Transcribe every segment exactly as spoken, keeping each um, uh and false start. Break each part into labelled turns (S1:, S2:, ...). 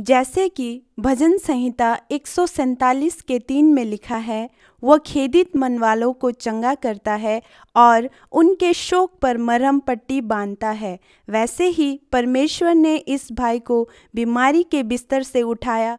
S1: जैसे कि भजन संहिता एक सौ सैंतालीस के तीन में लिखा है, वह खेदित मन वालों को चंगा करता है और उनके शोक पर मरहम पट्टी बांधता है। वैसे ही परमेश्वर ने इस भाई को बीमारी के बिस्तर से उठाया।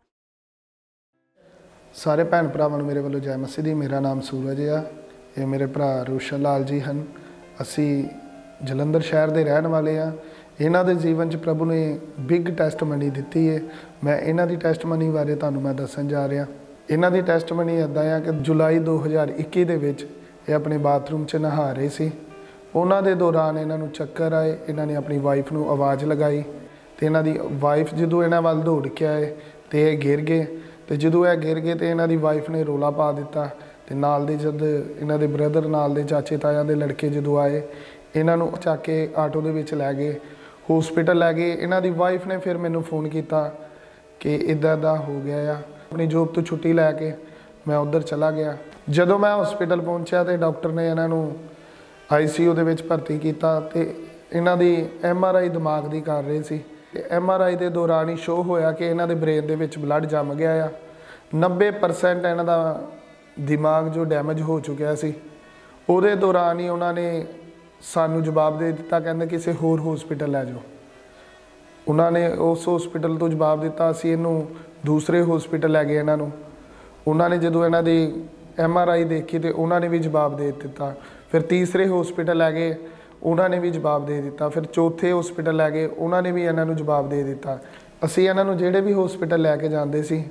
S2: सारे भैन भरावां नूं मेरे वालों जय मसीह दी। मेरा नाम सूरज आ, ये मेरे भरा रोशन लाल जी हैं। असी जलंधर शहर के रहने वाले हाँ। इन्हां दे जीवन च प्रभु ने बिग टैस्टमनी दी है। मैं इन्हां दी टैस्टमनी बारे तुहानूं मैं दस्सण जा रहा। इन्हां दी टैस्टमनी इदां आ कि जुलाई दो हज़ार इक्की दे विच ये अपने बाथरूम च नहा रहे सी। उन्हां दे दौरान इन्हां नूं चक्कर आए। इन्हां ने अपनी वाइफ नूं आवाज़ लगाई तो इन्हां दी वाइफ जदों इन्हां वल दौड़ के आए तो ये गिर गए। तो जदों यह गिर गए तो इन्हां दी वाइफ ने रौला पा दिता। तो नाल दे जद इन्हां दे ब्रदर नाल दे चाचे ताया दे लड़के जदों आए, इन्हां नूं चक के आटो दे विच लै गए, हॉस्पिटल लै गए। इन्हां दी वाइफ ने फिर मैनूं फोन किया कि इदां दा हो गया आ। अपनी जॉब तो छुट्टी लैके मैं उधर चला गया। जदों मैं हॉस्पिटल पहुंचा तो डॉक्टर ने इन्हां नूं आई सी यू दे विच भर्ती किया। तो इन्हां दी एम आर आई दिमाग दी कर रहे सी। एम आर आई के दौरान ही शो होया कि इन्हां दे ब्रेन दे विच ब्लड जम गया आ। नब्बे परसेंट इन्हां दा दिमाग जो डैमेज हो चुका सी। उहदे दौरान ही उन्होंने सानू जवाब दे दिता, कहते किसी होर हॉस्पिटल लै जाओ। उन्होंने उस हॉस्पिटल तो जवाब दिता, असी इनू दूसरे हॉस्पिटल लै गए। इन्हों उन्होंने जो इन्हों की एम आर आई देखी तो उन्होंने भी जवाब दे दिता। फिर तीसरे हॉस्पिटल लै गए, उन्होंने भी जवाब दे दिता। फिर चौथे हॉस्पिटल लै गए, उन्होंने भी इन्हों जवाब दे दिता। असी इन्हों जोड़े भी हॉस्पिटल लैके जाते सी,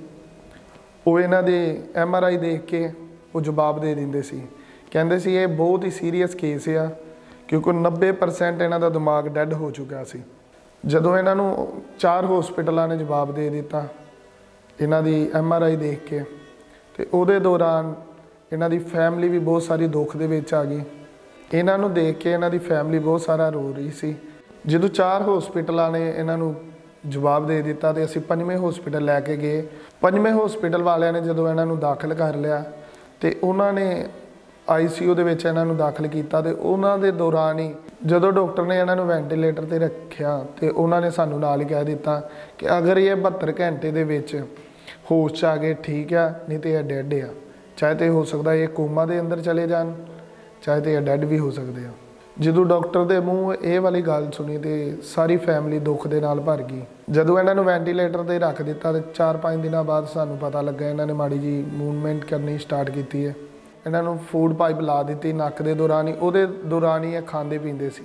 S2: वो इन्हों दे एम आर आई देख के वो जवाब दे देंगे सी। कहते सी ये बहुत ही सीरीयस केस आ, क्योंकि नब्बे परसेंट इन्हों का दिमाग डैड हो चुका सी। जदों इन्हों चार हॉस्पिटलों ने जवाब दे दिता इन्हों की एम आर आई देख के, तो उहदे दौरान इन्हों की फैमिली भी बहुत सारी दुख दे विच आ गई। इन्हों देख के इन्हों की फैमिली बहुत सारा रो रही सी। जदों चार हॉस्पिटलों ने इन्हों जवाब दे दिता तो असी पंजवें हॉस्पिटल लैके गए। पंजवें हॉस्पिटल वालियां ने जदों इन्हों दाखिल कर लिया तो उन्होंने आई सी यू दे विच इन्हों दाखिल किया। तो उन्होंने दौरान ही जदों डॉक्टर ने इन्हों वेंटीलेटर पर रखा तो उन्होंने सानू नाल ही कह दिता कि अगर ये बहत्तर घंटे दे विच होश च आ गए ठीक है, नहीं तो यह डैड आ। चाहे तो हो सकता ये कोमा के अंदर चले जान, चाहे तो यह डैड भी हो सकते हैं। जदों डॉक्टर के मूँह ये वाली गल सुनी तो सारी फैमिली दुख के नाल भर गई। जदों इन्हों वेंटीलेटर पर रख दिता तो चार पाँच दिनों बाद सानू पता लगा इन्होंने माड़ी जी मूवमेंट करनी स्टार्ट की है। इन्हों फूड पाइप ला दी नक के दौरान ही, उहदे दौरान ही खाते पीते सी।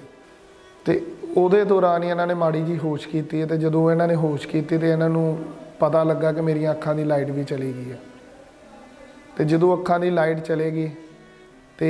S2: तो उहदे दौरान ही इन्होंने माड़ी जी होश की। तो जदों इन्होंने होश की तो इन्हों पता लगा कि मेरी अखां की लाइट भी चली गई है। तो जदों अखां की लाइट चलेगी तो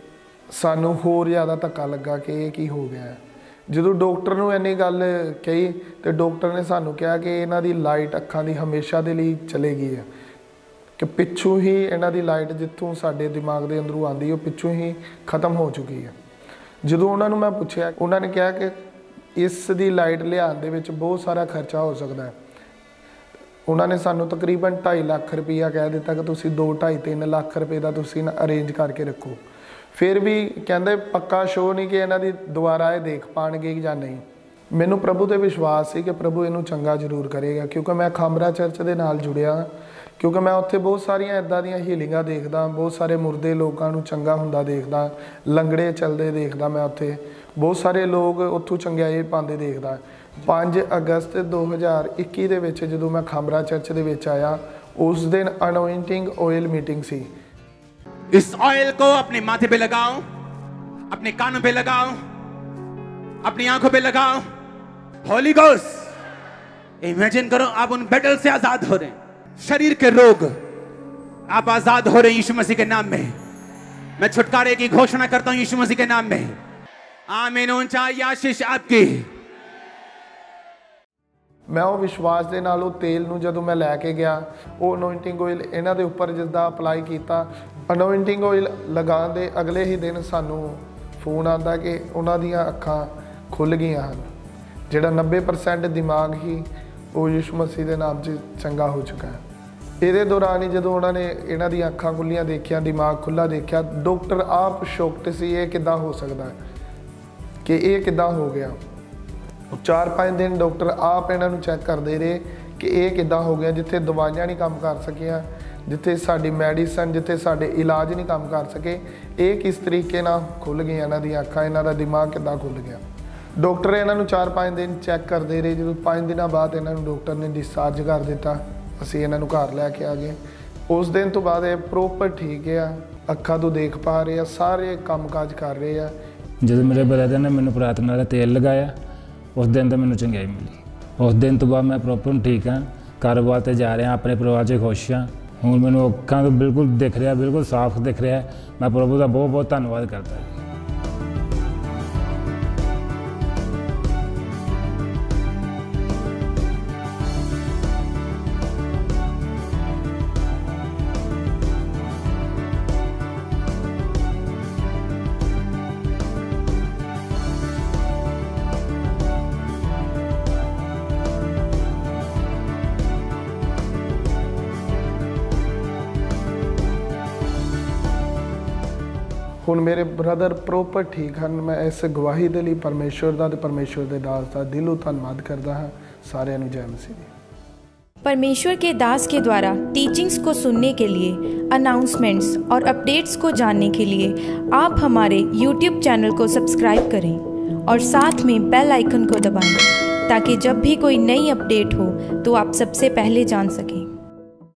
S2: सानू होर ज़्यादा धक्का लगा कि ये की हो गया है। जदों डॉक्टर नूं इन्नी गल कही तो डॉक्टर ने सानू कहा कि इन्हां दी लाइट अखां की हमेशा दे लई चलेगी है, कि पिछों ही इन्हां दी लाइट जितों साडे दिमाग के अंदरों आती है पिछों ही खत्म हो चुकी है। जदों उन्होंने मैं पूछा, उन्होंने कहा कि इस दी लाइट लियाउण दे विच बहुत सारा खर्चा हो सकता है। उन्होंने सानू तकरीबन ढाई लाख रुपया कह दिता कि तुसीं दो ढाई तीन लाख रुपये का तुसीं अरेंज करके रखो। फिर भी कहते पक्का शो नहीं कि इन्हां दी दोबारा ये देख पाएंगे या नहीं। मैनू प्रभु ते विश्वास है कि प्रभु इनू चंगा जरूर करेगा, क्योंकि मैं खामरा चर्च के नाल जुड़िया। क्योंकि मैं उत्थे बहुत सारिया इदां दियां हीलिंगां देखदा, बहुत सारे मुरदे लोगों नूं चंगा हुंदा देखदा, लंगड़े चलते देखदा। मैं उत्थे बहुत सारे लोग उत्थों चंगियाई पाते देखदा। पाँच अगस्त दो हज़ार इक्की दे विच जदों मैं खामरा चर्च दे विच आया, उस दिन अनोइंटिंग ऑयल मीटिंग सी।
S3: इस ऑयल को अपने माथे पे लगाओ, अपने कानों पे लगाओ, अपनी आंखों पे लगाओ। होली गोस्ट, इमेजिन करो आप उन बैटल से आजाद हो रहे हैं। शरीर के रोग आप आजाद हो रहे हैं यीशु मसीह के नाम में। मैं छुटकारे की घोषणा करता हूं यीशु मसीह के नाम में। आमीन। ऊंचाई आशीष आपकी।
S2: मैं वो विश्वास के नाल तेल नूं जदों मैं लैके गया, वो अनोइंटिंग ऑयल इन्हां दे उपर जिसदा अपलाई किया। अनोइंटिंग ऑयल लगाने दे अगले ही दिन सानू फोन आता कि उन्हां दीयां अखां खुल गईयां हन। जिहड़ा नब्बे परसेंट दिमाग ही वो यीशु मसीह के नाम से चंगा हो चुका है। ये दौरान ही जदों उन्होंने इन्हां दी अखां खुलियां देखिया, दिमाग खुला देखा, डॉक्टर आप शॉक्ड सी ये किदां हो सकता है, कि ये किदां हो गया। चार पाँच दिन डॉक्टर आप इन्हों चैक करते रहे ਕਿ ਇਹ ਕਿੱਦਾਂ ਹੋ ਗਿਆ, ਜਿੱਥੇ ਦਵਾਈਆਂ ਨਹੀਂ ਕੰਮ ਕਰ ਸਕੀਆਂ, ਜਿੱਥੇ ਸਾਡੀ ਮੈਡੀਸਨ, ਜਿੱਥੇ ਸਾਡੇ ਇਲਾਜ ਨਹੀਂ ਕੰਮ ਕਰ ਸਕੇ, ਇਹ ਕਿਸ ਤਰੀਕੇ ਨਾਲ ਖੁੱਲ੍ਹ ਗਈਆਂ ਇਹਨਾਂ ਦੀਆਂ ਅੱਖਾਂ, ਇਹਨਾਂ ਦਾ ਦਿਮਾਗ ਕਿੱਦਾਂ ਖੁੱਲ੍ਹ ਗਿਆ। ਡਾਕਟਰ ਇਹਨਾਂ ਨੂੰ ਚਾਰ ਪੰਜ ਦਿਨ ਚੈੱਕ ਕਰਦੇ ਰਹੇ। ਜਦੋਂ ਪੰਜ ਦਿਨਾਂ ਬਾਅਦ ਇਹਨਾਂ ਨੂੰ ਡਾਕਟਰ ਨੇ ਡਿਸਚਾਰਜ ਕਰ ਦਿੱਤਾ। ਅਸੀਂ ਇਹਨਾਂ ਨੂੰ ਘਰ ਲੈ ਕੇ ਆ ਗਏ। ਉਸ ਦਿਨ ਤੋਂ ਬਾਅਦ ਇਹ ਪ੍ਰੋਪਰ ਠੀਕ ਆ, ਅੱਖਾਂ ਤੋਂ ਦੇਖ ਪਾ ਰਹੇ ਆ, ਸਾਰੇ ਕੰਮ ਕਾਜ ਕਰ ਰਹੇ ਆ।
S4: ਜਦੋਂ ਮੇਰੇ ਬ੍ਰਦਰ ਨੇ ਮੈਨੂੰ ਪ੍ਰਾਰਥਨਾ ਦਾ ਤੇਲ ਲਗਾਇਆ, ਉਸ ਦਿਨ ਤੋਂ ਮੈਨੂੰ ਚੰਗਿਆਈ ਮਿਲੀ। ਉਸ ਦਿਨ ਤੋਂ ਬਾਅਦ ਮੈਂ ਪ੍ਰੋਪਰ ਠੀਕ ਹਾਂ, ਕਾਰੋਬਾਰ 'ਤੇ ਜਾ ਰਿਹਾ, ਆਪਣੇ ਪਰਿਵਾਰ 'ਚ ਖੁਸ਼ ਹਾਂ। ਹੁਣ ਮੈਨੂੰ ਅੱਖਾਂ ਤੋਂ ਬਿਲਕੁਲ ਦਿਖ ਰਿਹਾ, ਬਿਲਕੁਲ ਸਾਫ਼ ਦਿਖ ਰਿਹਾ। ਮੈਂ ਪ੍ਰਭੂ ਦਾ ਬਹੁਤ ਬਹੁਤ ਧੰਨਵਾਦ ਕਰਦਾ ਹਾਂ।
S2: ਹੁਣ ਮੇਰੇ ਬ੍ਰਦਰ ਪ੍ਰੋਪਰ ਠੀਕ ਹਨ। ਮੈਂ ਇਸ ਗਵਾਹੀ ਦੇ ਲਈ ਪਰਮੇਸ਼ਵਰ ਦਾ ਤੇ ਪਰਮੇਸ਼ਵਰ ਦੇ ਦਾਸ ਦਾ ਦਿਲੋਂ ਧੰਨਵਾਦ ਕਰਦਾ ਹਾਂ। ਸਾਰਿਆਂ ਨੂੰ ਜੈ ਮਸੀਹ ਦੀ।
S5: परमेश्वर के दास के द्वारा टीचिंग्स को सुनने के लिए, अनाउंसमेंट्स और अपडेट्स को जानने के लिए आप हमारे यूट्यूब चैनल को सब्सक्राइब करें और साथ में बेल आइकन को दबाएं, ताकि जब भी कोई नई अपडेट हो तो आप सबसे पहले जान सकें।